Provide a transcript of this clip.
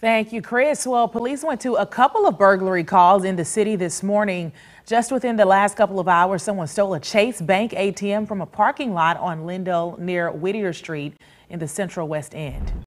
Thank you, Chris. Well, police went to a couple of burglary calls in the city this morning. Just within the last couple of hours, someone stole a Chase Bank ATM from a parking lot on Lindo near Whittier Street in the Central West End.